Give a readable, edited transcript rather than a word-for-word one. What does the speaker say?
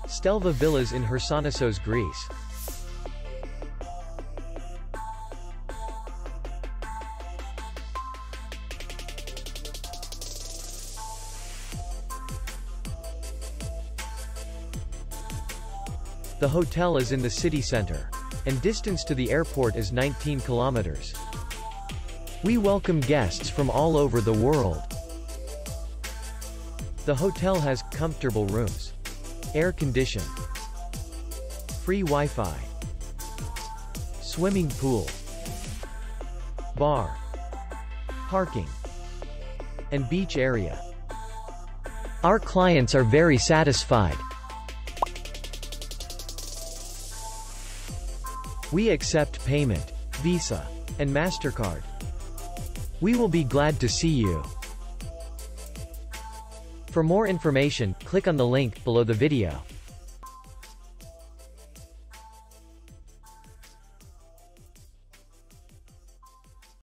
Stelva Villas in Hersonissos, Greece. The hotel is in the city center, and distance to the airport is 19 kilometers. We welcome guests from all over the world. The hotel has comfortable rooms, air-conditioned, free Wi-Fi, swimming pool, bar, parking, and beach area. Our clients are very satisfied. We accept payment, Visa, and MasterCard. We will be glad to see you. For more information, click on the link below the video.